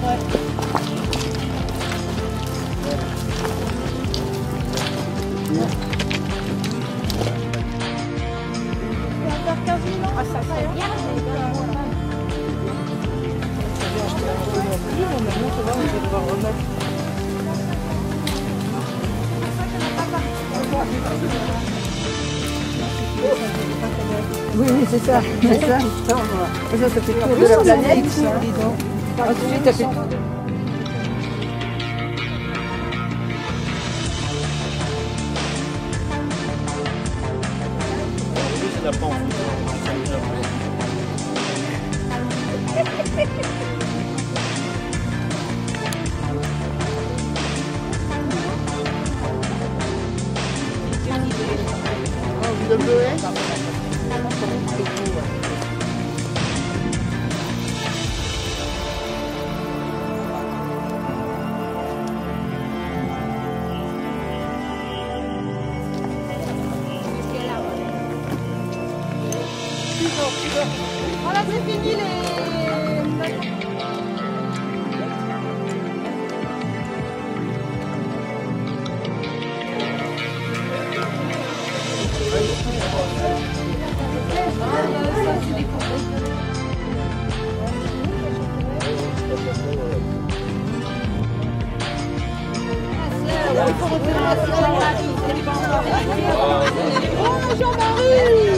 Encore 15 000 ans. Ah, ça fait bien. Oui, oui, c'est ça. C'est ça. Ça fait le tour de la planète. Ensuite, ça fait... Le bleuet. Voilà, c'est fini les... Il faut retourner à Jean-Marie. Oh, Jean-Marie!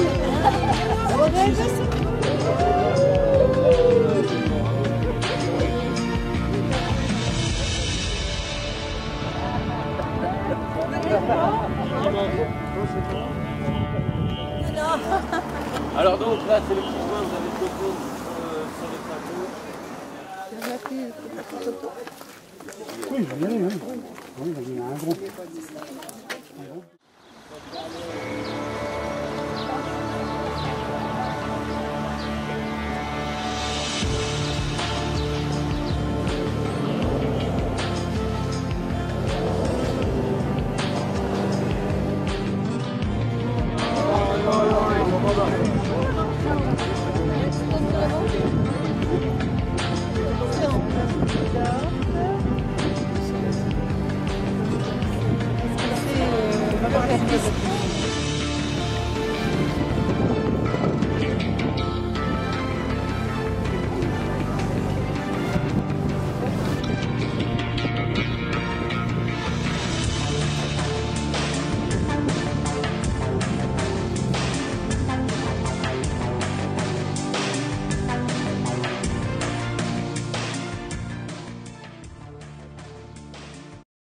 Alors donc là c'est le petit point, vous avez le logo sur le plateau. Oui, je viens, oui. Oui, il y a un groupe. C'est